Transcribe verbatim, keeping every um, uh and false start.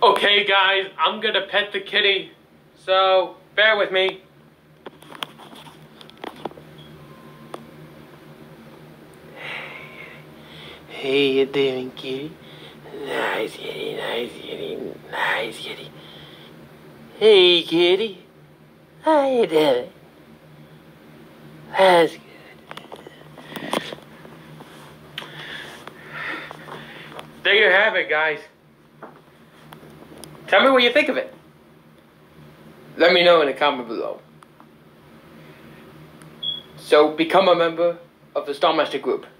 Okay guys, I'm gonna pet the kitty, so bear with me. Hey, you doing, kitty? Nice kitty, nice kitty, nice kitty. Hey, kitty. How you doing? That's good. There you have it, guys. Tell me what you think of it. Let me know in the comment below. So become a member of the Stahlmaster group.